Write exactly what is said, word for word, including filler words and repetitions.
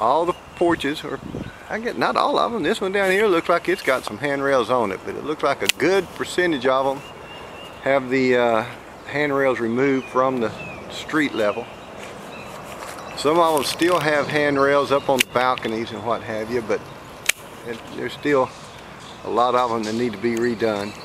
all the porches, or I get not all of them. This one down here looks like it's got some handrails on it, but it looks like a good percentage of them have the uh, handrails removed from the street level. Some of them still have handrails up on the balconies and what have you, but it, there's still a lot of them that need to be redone.